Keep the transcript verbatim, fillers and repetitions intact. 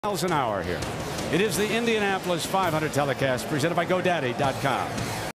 miles an hour here. It is the Indianapolis five hundred telecast presented by GoDaddy dot com.